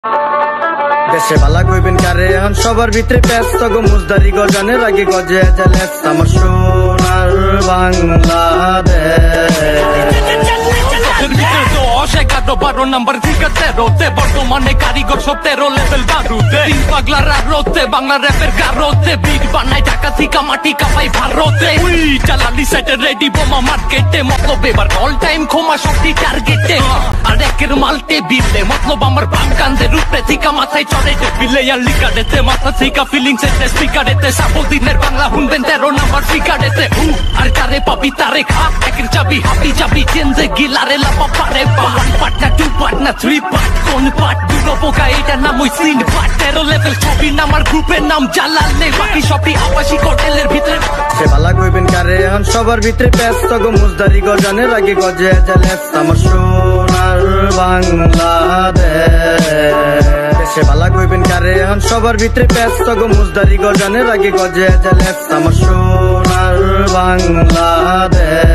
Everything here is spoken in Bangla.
দেশে বালা কইবেন কারে এখন সবার ভিতরে ব্যস্ত গো মুজদারি গজানের আগে গজে জালেস আমার সোনার বাংলাদেশ 11-12 নাম্বার থেকে 13-তে বর্তমানে কারিগর সব 13 লেভেল বারুদে তিন পাগলার আরতে বাংলা র্যাপের গারোতে বিট বানাই ঢাকা থেকে মাটি কাপাই ভারতে উই চালালি সেটে রেডি বোমা মার্কেটে মতলব এবার অল টাইম ক্ষমা শক্তি টার্গেটে আর একের মালটে বিলে মতলব আমার বামকান্দের উপরে থেকে মাথায় চড়ে বিলে আর লিকারেতে মাথা থেকে ফিলিংস এতে স্পিকারেতে সাবদিনের বাংলা শুনবেন 13 নাম্বার ফিকারেতে আর কারে পাবি তারে খা একের চাবি হাবি চাবি চেঞ্জে গিলারে লাপা পারে ওয়ান পার্ট না টু পার্ট না থ্রি পার্ট কোন পার্ট দুটো পোকা এটা নাম ওই সিন পার্ট 13 লেভেল ছবি নামার গ্রুপের নাম জালালে বাকি সবই আবাসিক হোটেলের ভিতরে সে বালা কইবেন কারে এখন সবার ভিতরে ব্যস্ত গো মুজদারি গজানের আগে গজে জালেস আমার সোনার বাংলাদেশ দেশে বালা কইবেন কারে এখন সবার ভিতরে ব্যস্ত গো মুজদারি গজানের আগে গজে জালেস আমার সোনার বাংলাদেশ